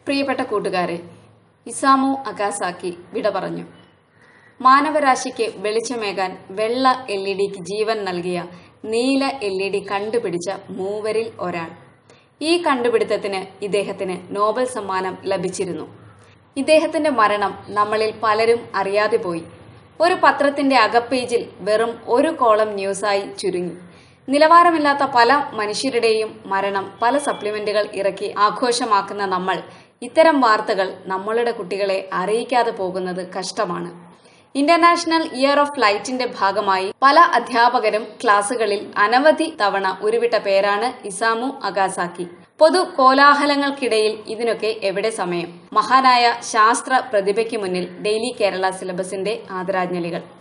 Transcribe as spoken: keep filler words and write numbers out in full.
പ്രിയപ്പെട്ട കൂട്ടുകാരെ, ഇസാമു അഗാസാക്കി വിട പറഞ്ഞു. മാനവരാശിക്ക് വെളിച്ചമേകാൻ വെള്ള എൽ ഇ ഡിക്ക് ജീവൻ നൽകിയ നീല എൽ ഇ ഡി കണ്ടുപിടിച്ച മൂവരിൽ ഒരാൾ. ഈ കണ്ടുപിടുത്തത്തിന് ഇദ്ദേഹത്തിന് നോബൽ സമ്മാനം ലഭിച്ചിരുന്നു. ഇദ്ദേഹത്തിന്റെ മരണം നമ്മളിൽ പലരും അറിയാതെ പോയി. ഒരു പത്രത്തിന്റെ അകപ്പേജിൽ വെറും ഒരു കോളം ന്യൂസായി ചുരുങ്ങി. നിലവാരമില്ലാത്ത പല മനുഷ്യരുടെയും മരണം പല സപ്ലിമെന്റുകൾ ഇറക്കി ആഘോഷമാക്കുന്ന നമ്മൾ ഇത്തരം വാർത്തകൾ നമ്മളുടെ കുട്ടികളെ അറിയിക്കാതെ പോകുന്നത് കഷ്ടമാണ്. ഇന്റർനാഷണൽ ഇയർ ഓഫ് ലൈറ്റിന്റെ ഭാഗമായി പല അധ്യാപകരും ക്ലാസുകളിൽ അനവധി തവണ ഉരുവിട്ട പേരാണ് ഇസാമു അഗാസാക്കി. പൊതു കോലാഹലങ്ങൾക്കിടയിൽ ഇതിനൊക്കെ എവിടെ സമയം? മഹാനായ ശാസ്ത്ര പ്രതിഭയ്ക്ക് മുന്നിൽ ഡെയിലി കേരള സിലബസിന്റെ ആദരാഞ്ജലികൾ.